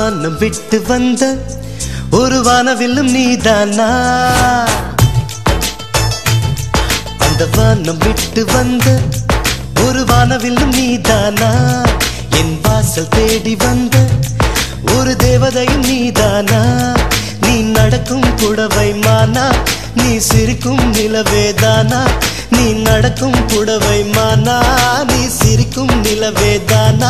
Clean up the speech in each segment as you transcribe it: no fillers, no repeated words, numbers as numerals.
வானம் விட்டு வந்த ஒரு வானவில்லும் நீதானா அந்த வானம் விட்டு வந்த ஒரு வானவில்லும் நீதானா என் வாசல் தேடி வந்த ஒரு தேவதையும் நீதானா நீ நடக்கும் புடவை மானா நீ சிரிக்கும் நிலவேதானா நீ நடக்கும் புடவை மானா நீ சிரிக்கும் நிலவேதானா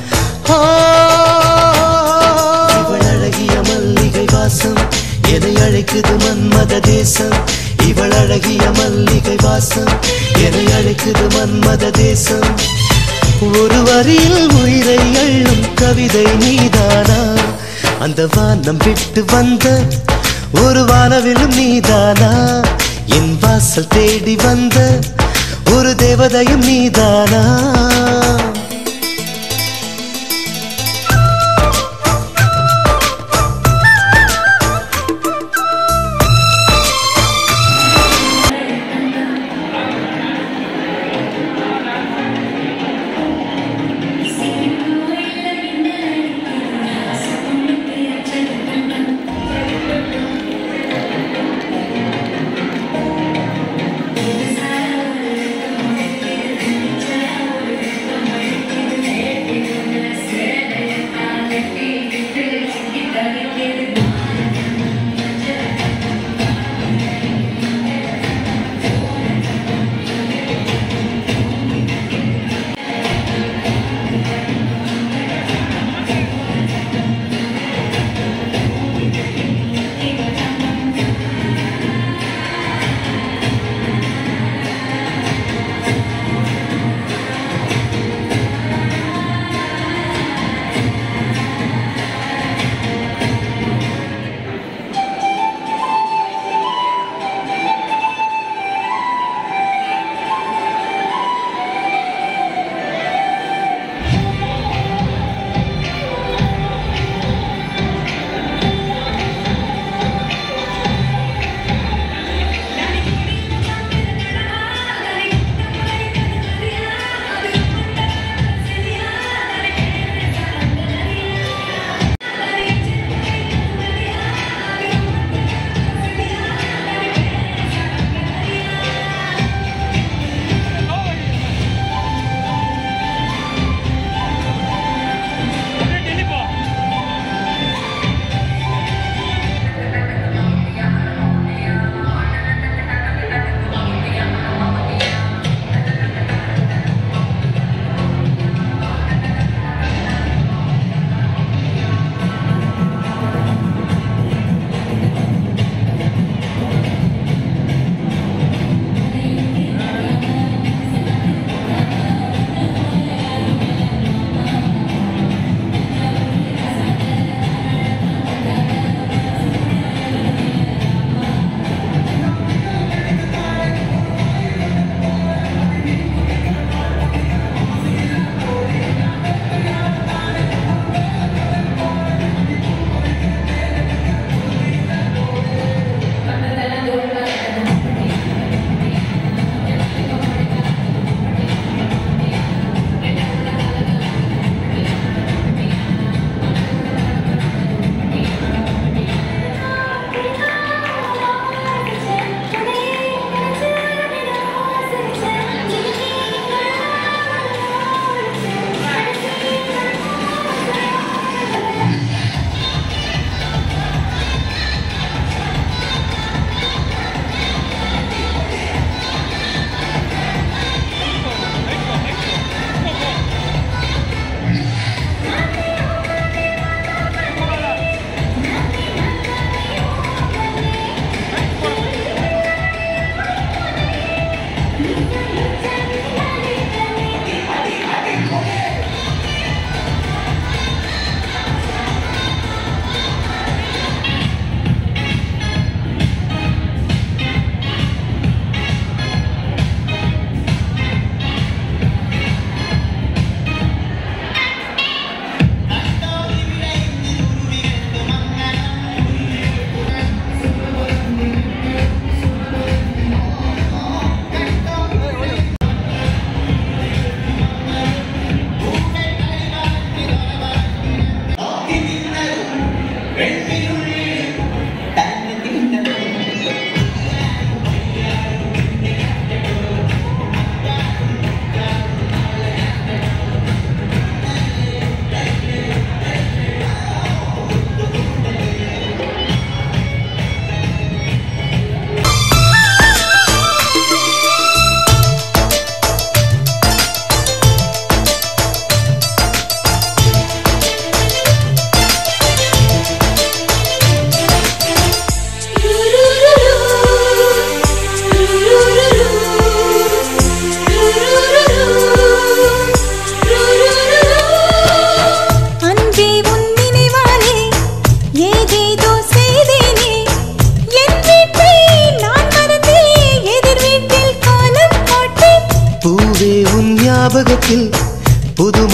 இவள் அழகிய மல்லிகை வாசம் எதை அழைக்குது மன்மத தேசம் இவள் அழகிய மல்லிகை வாசம் எதை அழைக்குது மன்மத தேசம் ஒரு வரியில் உயிரை அள்ளும் கவிதை நீதானா அந்த வானம் விட்டு வந்த ஒரு வானவில்லும் நீதானா என் வாசல் தேடி வந்த ஒரு தேவதையும் நீதானா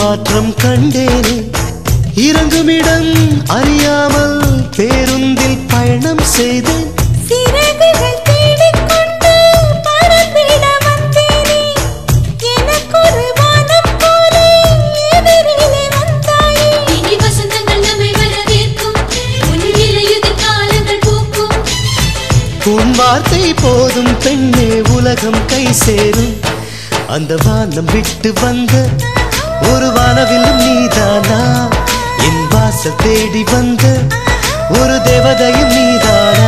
மாற்றம் கண்டேனே இறங்குமிடம் அறியாமல் பேருந்தில் பயணம் செய்தேன் சிறகுகள் தேடிக்கொண்டு பறந்திட வந்தேனே எனக்கொரு வானம் போல எதிரிலே வந்தாயே இனி வசந்தங்கள் நம்மை வரவேற்கும் உன் இலையுதிர் காலங்கள் பூக்கும் உன் வார்த்தை போதும் பெண்ணே உலகம் கை சேரும் அந்த வானம் விட்டு வந்த ஒரு வானவில்லும் நீதானா என் வாசல் தேடி வந்த ஒரு தேவதையும் நீதானா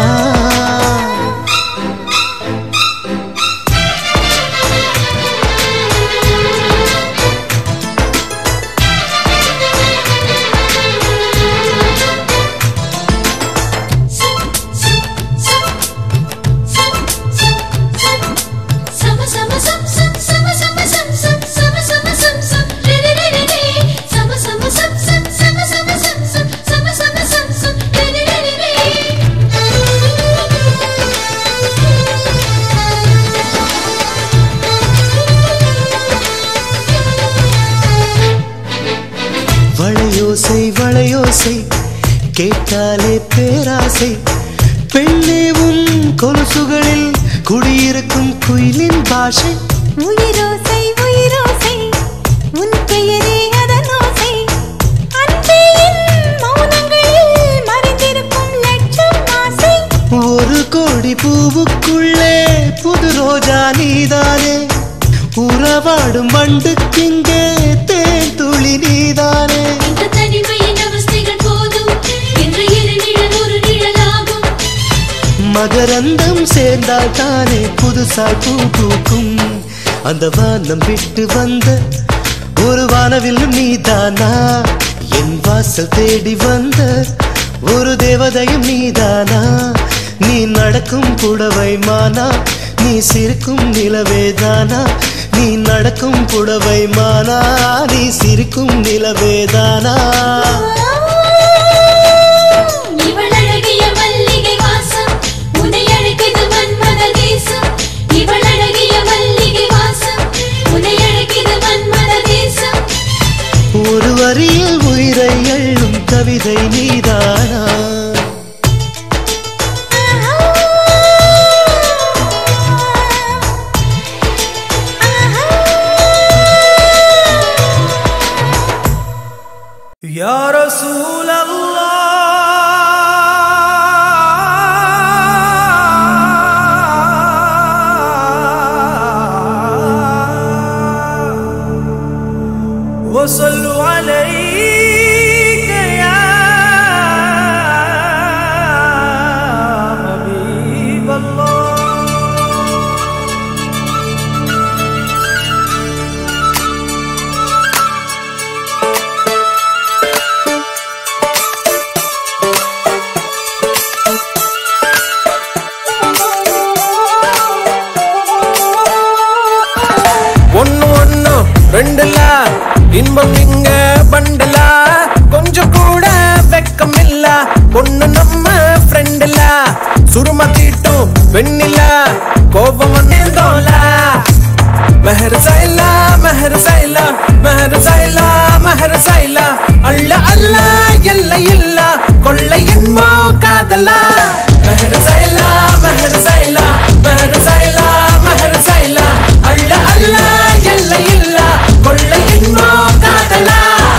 வளையோசை வளையோசை கேட்டாலே பேராசை பெண்ணே உன் கொலுசுகளில் குடியிருக்கும் குயிலின் பாஷை உயிரோசை உயிரோசை உன் பெயரே அதனோசை அன்பே என் மௌனங்களில் மறைந்திருக்கும் லட்சம் ஆசை ஒரு கோடி பூவுக்குள்ளே புது ரோஜா நீதானே உறவாடும் வண்டுக்கிங்கே தேன் துளி நீதானே இந்த தனிமையின் அவஸ்தைகள் போதும் இன்று இரு நிழல் ஒரு நிழலாகும் மகரந்தம் சேர்ந்தால் தானே புதுசாய் பூ பூக்கும் அந்த வானம் விட்டு வந்த ஒரு வானவில்லும் நீதானா என் வாசல் தேடி வந்த ஒரு தேவதையும் நீதானா நீ நடக்கும் புடவை மானா நீ சிரிக்கும் நிலவேதானா நீ நடக்கும் புடவை மானா நீ சிரிக்கும் நிலவேதானா இவள் அழகிய மல்லிகை வாசம் உன்னை அழைக்குது மன்மத தேசம் இவள் அழகிய மல்லிகை வாசம் உன்னை அழைக்குது மன்மத தேசம் ஒரு வரியில் உயிரை எள்ளும் கவிதை நீதானா या रसूल अल्लाह वसल्लु अलैका या हबीब अल्लाह ரெண்டலா இன்பம் இங்க பண்டலா கொஞ்சம் கூட வெக்கம் இல்ல பொண்ணு நம்ம ஃப்ரெண்ட்ல சுருமா தீட்டும் வெண்ணிலா கோபம் வந்தோலா மெஹர் சைலா மெஹர் சைலா மெஹர் சைலா மெஹர் சைலா அல்ல அல்ல எல்லை இல்ல கொள்ளை என்போ காதலா மெஹர் சைலா மெஹர் சைலா மெஹர் சைலா மெஹர் சைலா அல்ல அல்ல எல்லை இல்ல கொள்ளை என்போ காதலா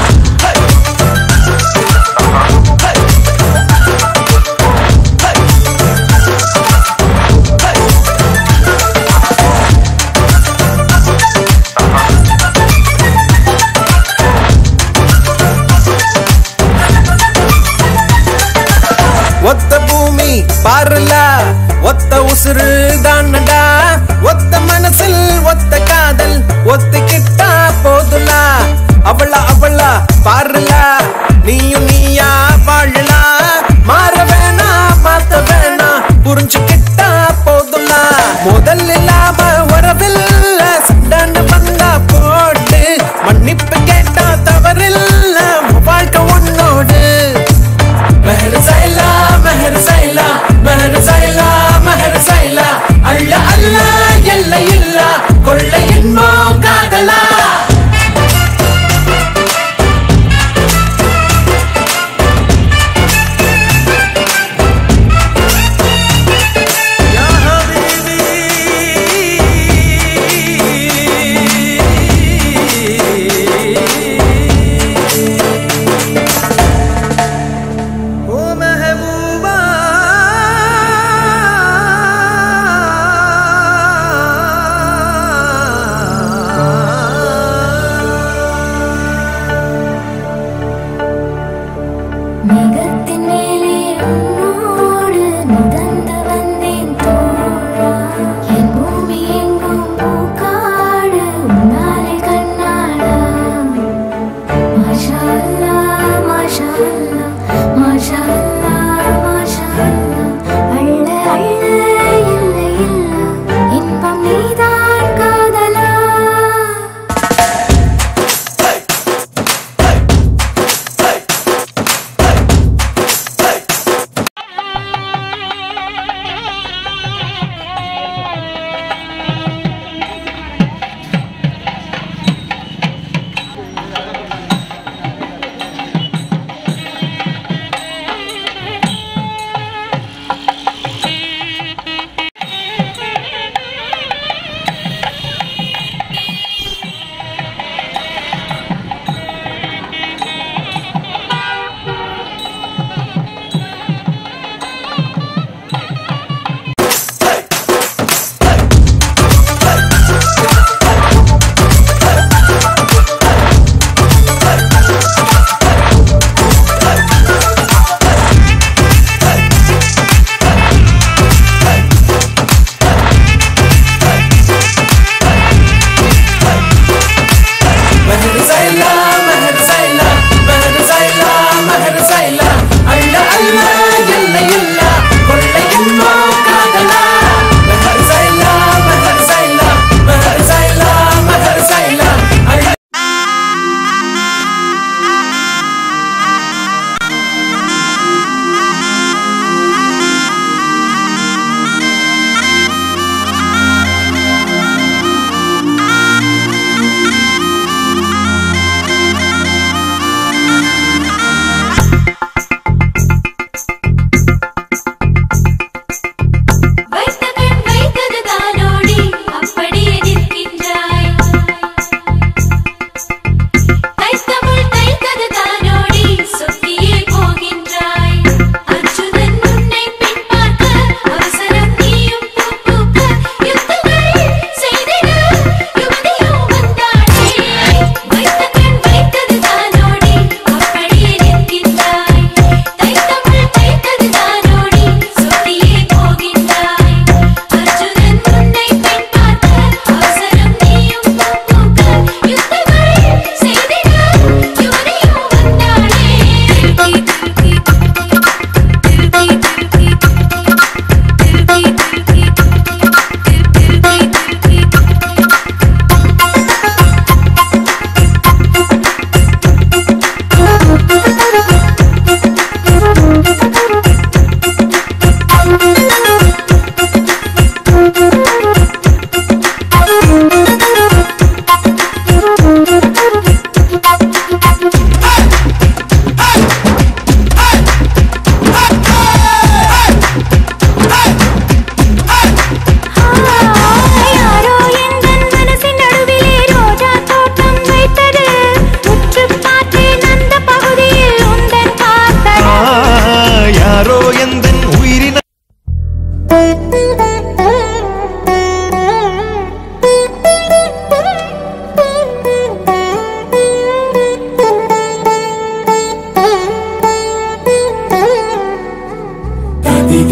ஒத்த பூமி பாருல ஒத்த உசுறு தானடா ஒத்த மனசில் ஒத்த காதல் ஒத்துக்கிட்டா போதுலா அவளா அவளா பாருல நீயும் நீயா வாழலா மாற வேணா மாத்த வேணா புரிஞ்சுக்கிட்டா போதுலா முதல் இல்லாம உறவில்ல சண்டான வந்தா போட்டு மன்னிப்பு கேட்டா தவறில்ல வாழ்க்கை உன்னோடு மெஹர் சைலா மெஹர் சைலா மெஹர் சைலா மெஹர் சைலா அல்ல அல்ல எல்லை இல்ல கொள்ளை என்போ காதலா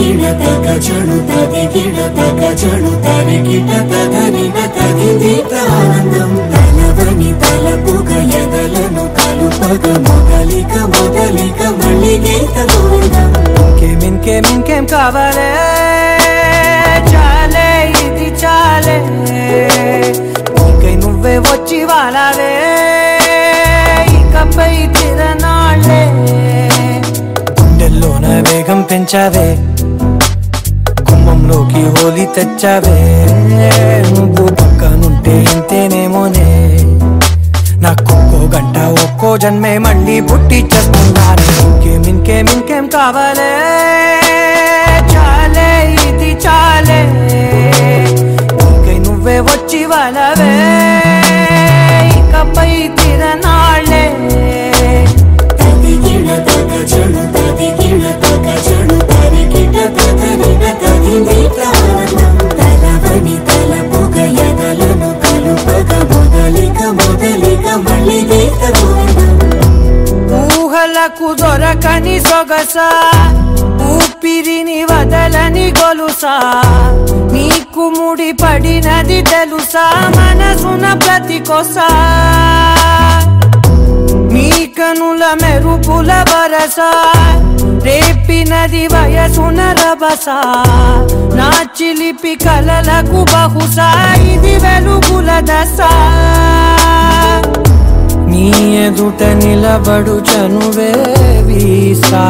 ಗಿಡತಗ ಚಣು ತದಿ ಗಿಡತಗ ಚಣು ತರಿ ಗಿಡತಗರಿನ ತಗಿದೀತ ಆನಂದಂ ತಲವನಿ ತಲಪುಗ ಎದಲನು ಕಲುಪಗ ಮೊದಲಿಕ ಮೊದಲಿಕ ಮಳ್ಳಿಗೀತ ಗೋವಿಂದಂ ఇంకేం కావాలే చాలే ఇది చాలే ఇంకై నువ్వే వచ్చి వాలావే ఇకపై తిరనాళ్ళే గుండెల్లోన వేగం పెంచావే గుమ్మంలోకి హోలీ తెచ్చావే నువ్వు పక్కనుంటే ఇంతేనేమోనే నాకొక్కో గంట ఒక్కో జన్మే మళ్ళీ పుట్టి చేస్తున్నాను ఇంకేం కావాలే చాలే ఇది చాలే ఇంకై నువ్వే వచ్చి వాళ్ళవే ఇకపై తిరనాళ్ళే తది గిడతగ చణు తది గిడతగ చణు తరి గిడతగరిన తగిదీత ఆనందం తలవని తలపుగ ఎదలను కలుపగ మొదలిక మొదలిక మళ్ళిగీత గోవిందం ఊహలకు దొరకని సొగస ఊపిరిని వదలని గొలుసా నీకు ముడి పడినది తెలుసా మనసున ప్రతి కొసా నీ కనుల మెరుపుల వరస రేపినది వయసున రభస నా చిలిపి కలలకు బహుశా ఇది వెలుగుల దశ నీ ఎదుట నిలబడు చనువే వీసా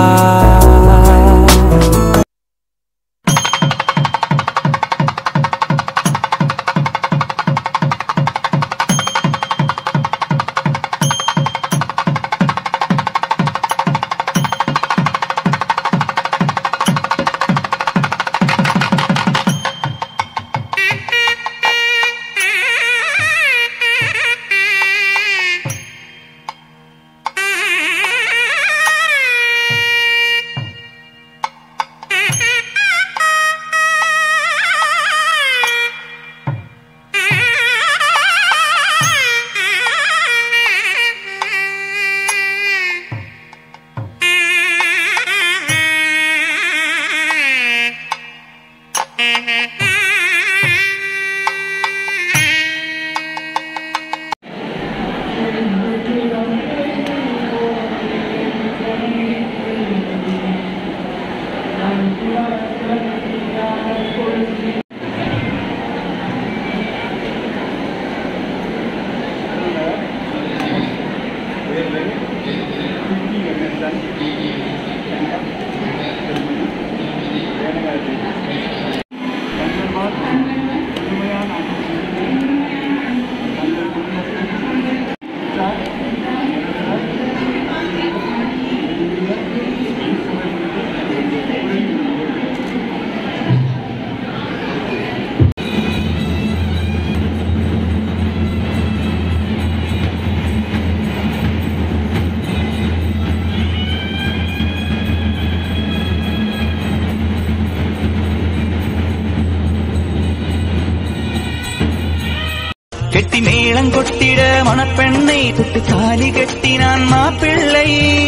கெட்டி மேளம் கொட்டிட மணப்பெண்ணை தொட்டு தாலி கட்டினான் மாப்பிள்ளை.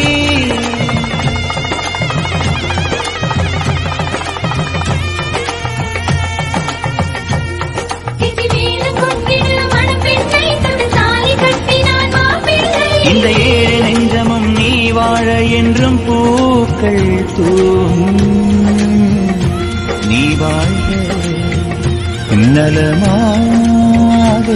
இந்த ஏழு நெஞ்சமும் நீ வாழ என்றும் பூக்கள் தூவும் நீ வாழ்க நலமாக.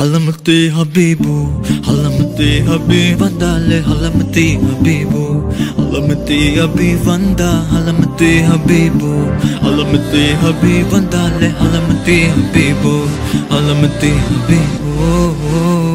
Halamati Habibu, Halamati Habib Vandale, Halamati Habibu, Halamati Habib Vanda, Halamati Habibu, Halamati Habib Vandale, Halamati Habibu, Halamati Habibu.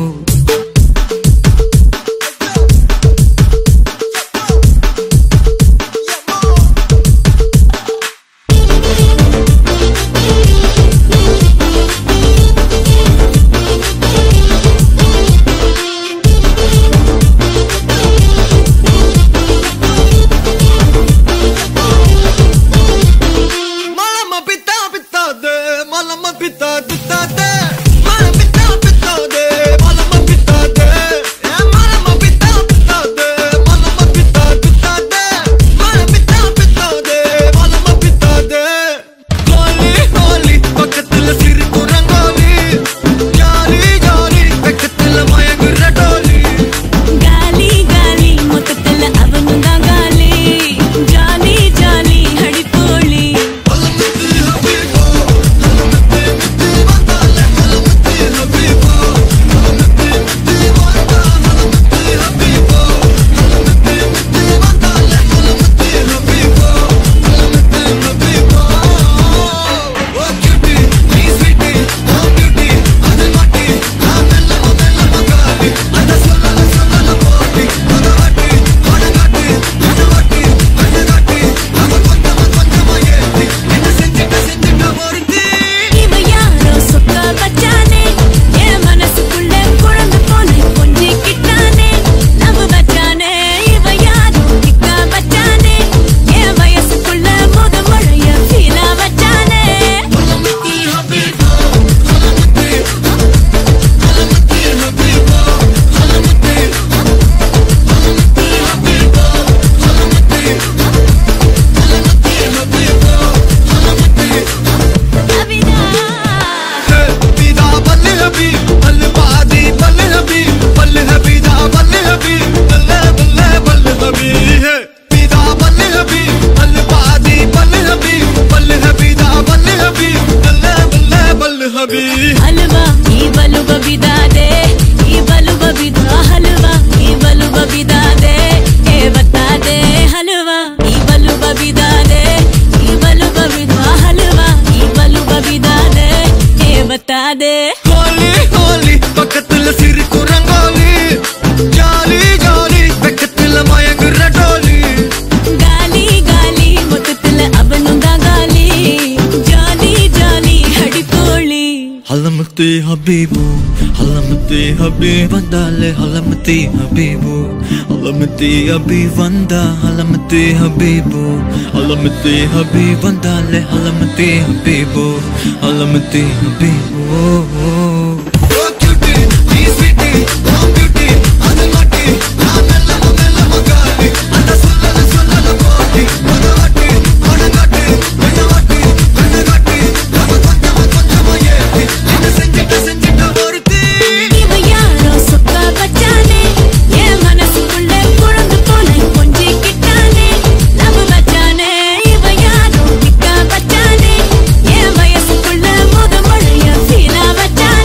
हलवा ई बलु बबिदा दे ई बलु बबिदा हलवा ई बलु बबिदा दे ए बता दे हलवा ई बलु बबिदा दे ई बलु बबिदा हलवा ई बलु बबिदा दे ए बता दे होली होली பக்கத்துல சிரிக்கு ரங்கோலி ஜாலி ஜாலி பக்கத்துல மயங்குற டோலி गाली गाली मुततल अबनुंदा गाली जाली जाली हड़ी पोली Halamati Habibu, Halamati Habib Vandale, Halamati Habibu, Halamati Habib Vanda, Halamati Habibu, Halamati Habib Vandale, Halamati Habibu, Halamati Habibu. बचा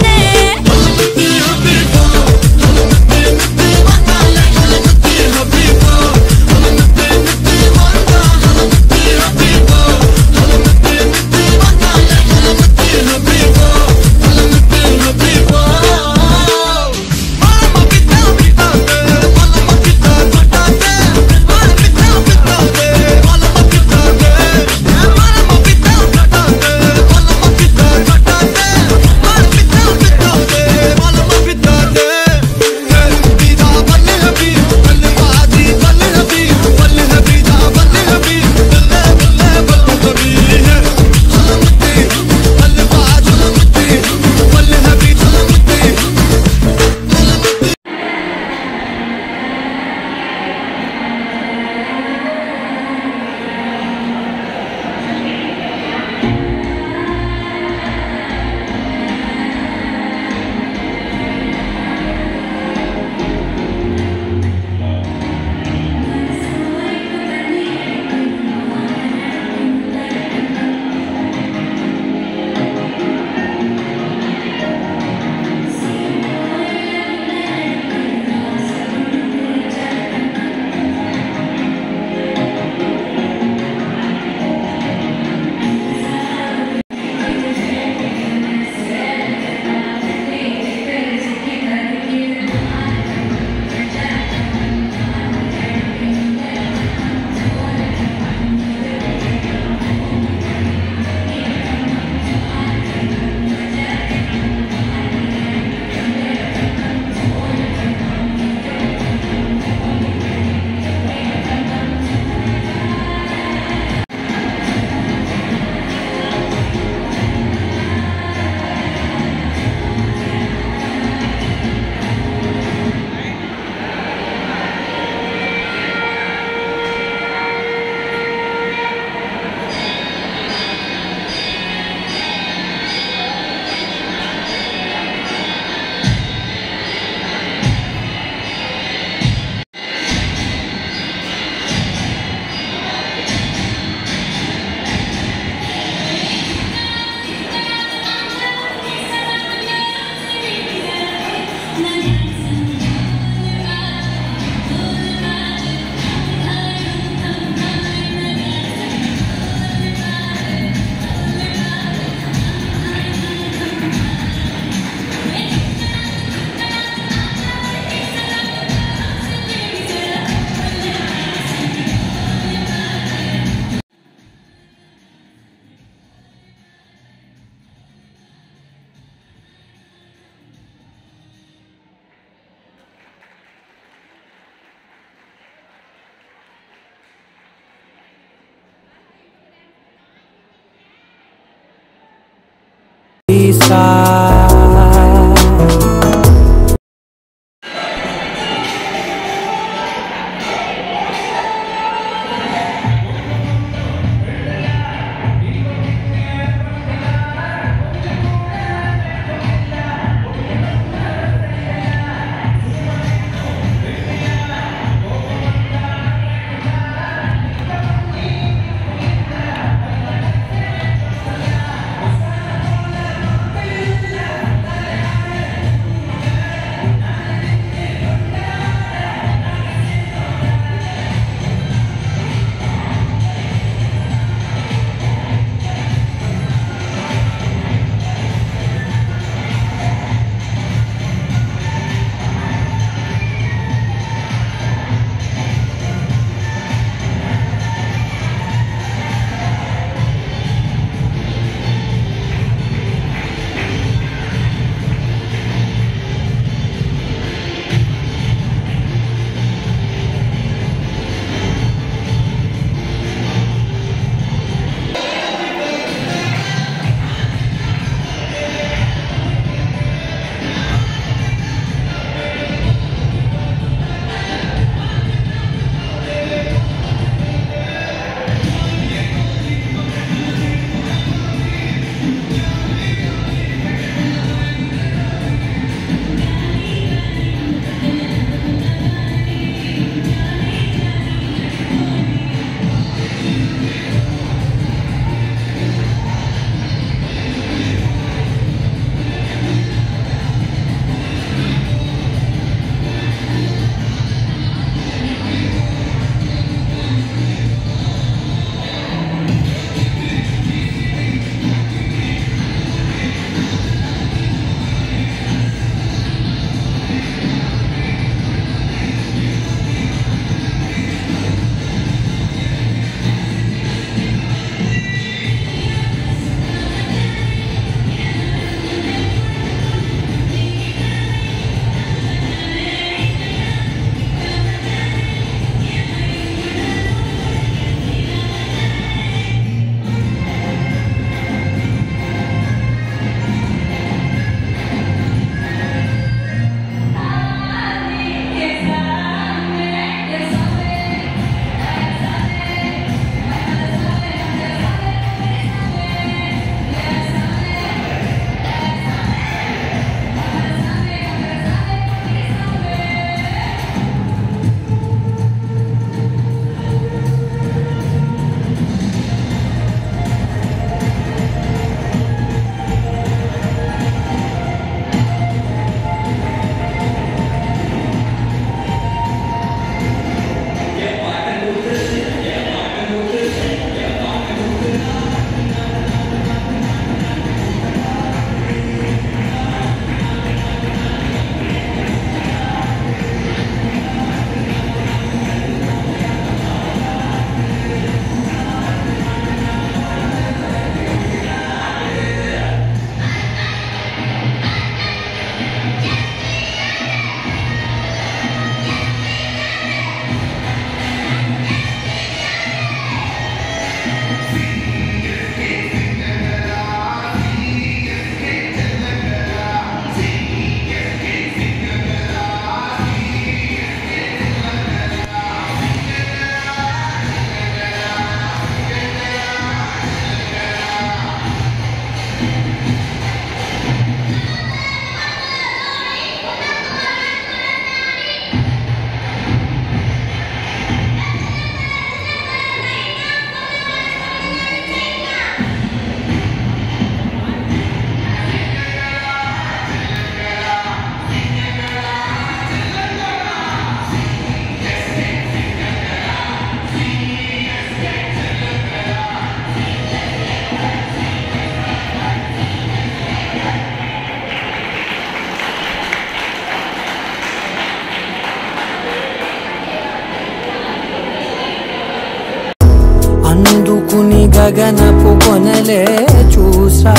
గగనపు కొనలే చూసా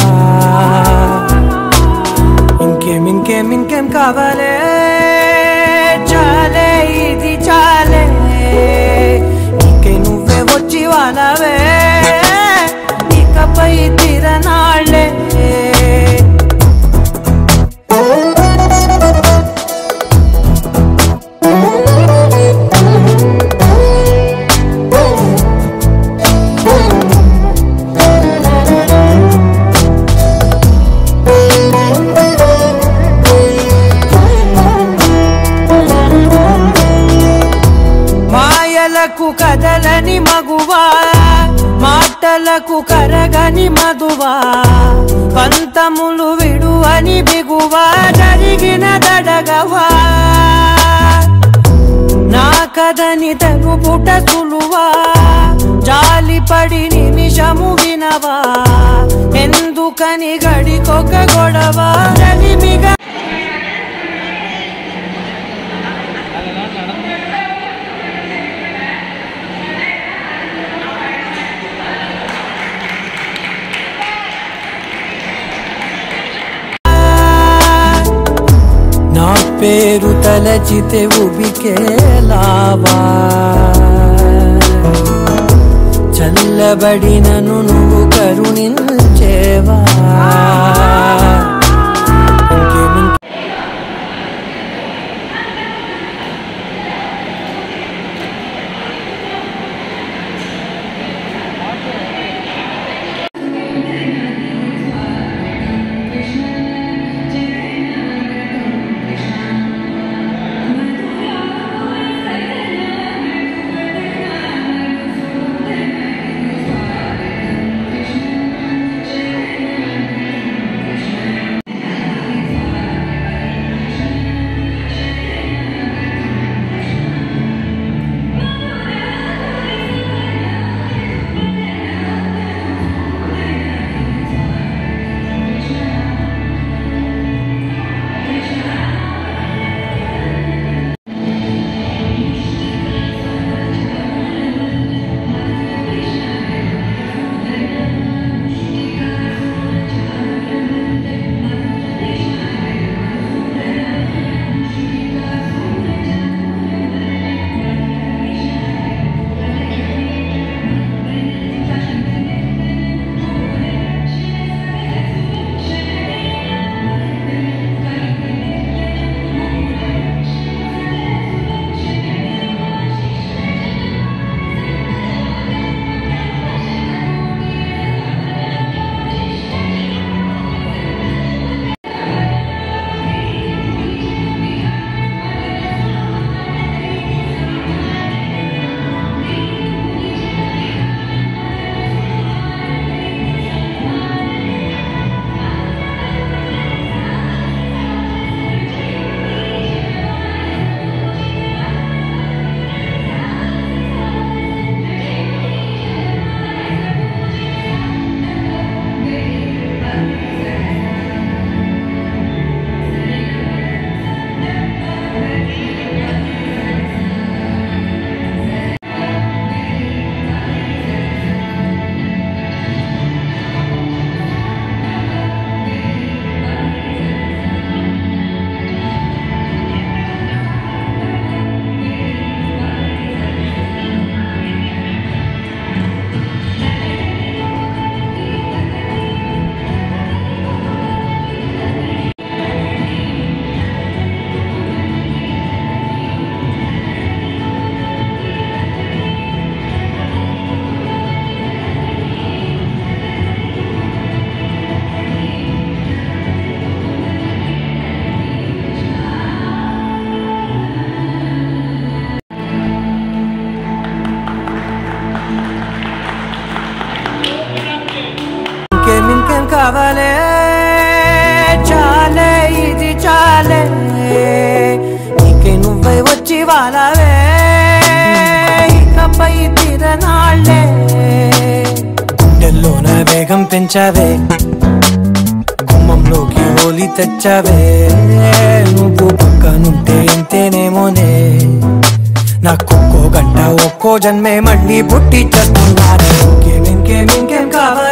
ఇంకేం కావాలే చాలే ఇది చాలే ఇంకే నువ్వే వచ్చి వాళ్ళవే ఇకపై తిరనాళ్ళే కదలని మగువా మాటలకు కరగని మధువా పంతములు విడువని బిగువా జరిగిన దడగవా నా కదని తెలుపుట సులువా జాలిపడి నిమిషము వినవా ఎందుకని గడికొక గొడవ రలిమిగా పేరు తలచితే ఉబికేలావా చల్లబడినను నువ్వు కరుణించేవా కావాలే చాలే ఇది చాలే ఇంకే నువ్వే వచ్చి వాళ్ళవే ఇకపై తిరనాళ్ళే గుండెల్లోన వేగం పెంచావే గుమ్మంలోకి హోలీ తెచ్చావే నువ్వు పక్కనుంటే ఇంతేనేమోనే నాకొక్కో గంట ఒక్కో జన్మే మళ్ళీ పుట్టి చేస్తున్నానే ఇంకేం కావాలి